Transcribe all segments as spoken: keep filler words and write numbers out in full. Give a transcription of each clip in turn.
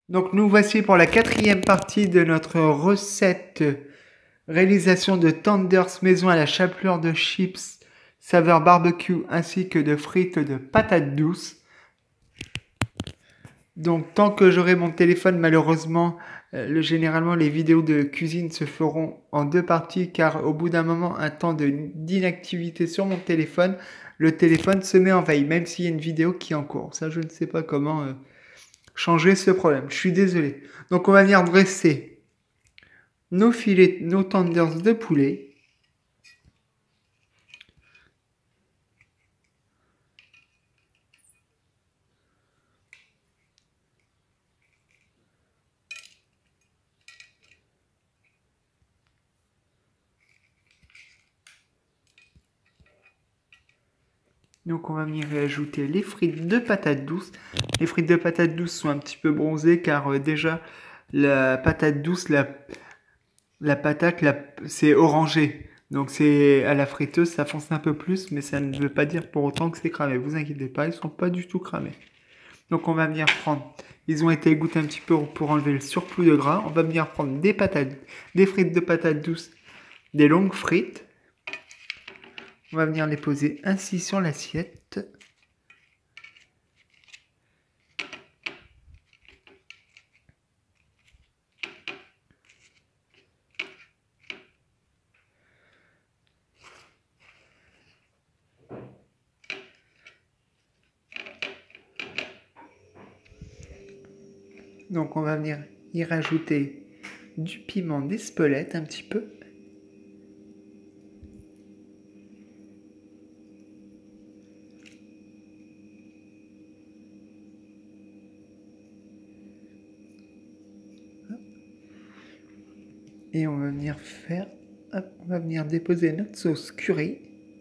Donc nous voici pour la quatrième partie de notre recette réalisation de tenders maison à la chapelure de chips saveur barbecue ainsi que de frites de patates douces. Donc tant que j'aurai mon téléphone, malheureusement, euh, le, généralement les vidéos de cuisine se feront en deux parties car au bout d'un moment, un temps d'inactivité sur mon téléphone, le téléphone se met en veille même s'il y a une vidéo qui est en cours. Ça je ne sais pas comment... Euh, changer ce problème. Je suis désolé. Donc on va venir dresser nos filets, nos tenders de poulet. Donc on va venir ajouter les frites de patates douces. Les frites de patates douces sont un petit peu bronzées car euh, déjà la patate douce, la, la patate, la, c'est orangé. Donc c'est à la friteuse, ça fonce un peu plus, mais ça ne veut pas dire pour autant que c'est cramé. Vous inquiétez pas, ils sont pas du tout cramés. Donc on va venir prendre, ils ont été égouttés un petit peu pour enlever le surplus de gras. On va venir prendre des patates, des frites de patates douces, des longues frites. On va venir les poser ainsi sur l'assiette. Donc on va venir y rajouter du piment d'Espelette un petit peu. Et on va venir faire, hop, on va venir déposer notre sauce curry.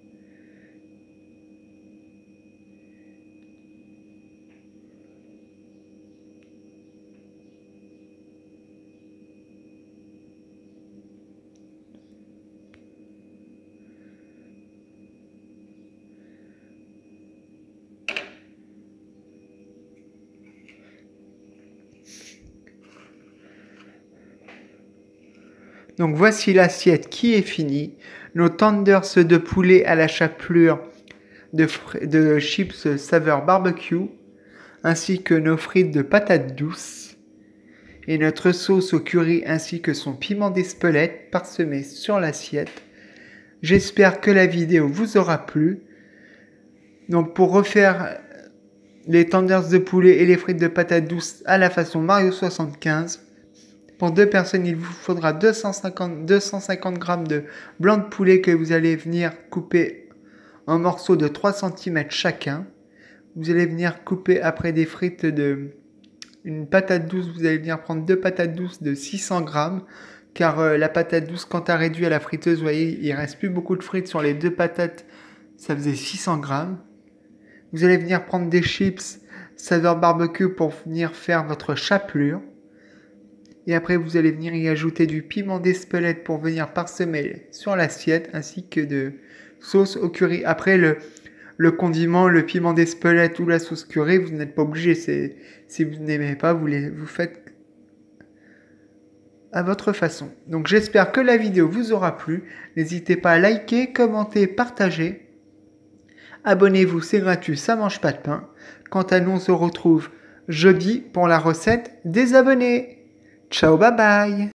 Donc voici l'assiette qui est finie. Nos tenders de poulet à la chapelure de, de chips saveur barbecue, ainsi que nos frites de patates douces, et notre sauce au curry ainsi que son piment d'Espelette parsemé sur l'assiette. J'espère que la vidéo vous aura plu. Donc pour refaire les tenders de poulet et les frites de patates douces à la façon Mario soixante-quinze, pour deux personnes, il vous faudra deux cent cinquante, deux cent cinquante grammes de blanc de poulet que vous allez venir couper en morceaux de trois centimètres chacun. Vous allez venir couper après des frites de une patate douce. Vous allez venir prendre deux patates douces de six cents grammes. Car euh, la patate douce, quand tu as réduit à la friteuse, vous voyez, il ne reste plus beaucoup de frites sur les deux patates. Ça faisait six cents grammes. Vous allez venir prendre des chips saveur barbecue pour venir faire votre chapelure. Et après, vous allez venir y ajouter du piment d'Espelette pour venir parsemer sur l'assiette, ainsi que de sauce au curry. Après, le, le condiment, le piment d'Espelette ou la sauce curry, vous n'êtes pas obligé. C'est, si vous n'aimez pas, vous, les, vous faites à votre façon. Donc, j'espère que la vidéo vous aura plu. N'hésitez pas à liker, commenter, partager. Abonnez-vous, c'est gratuit, ça mange pas de pain. Quant à nous, on se retrouve jeudi pour la recette des abonnés. Ciao, bye bye!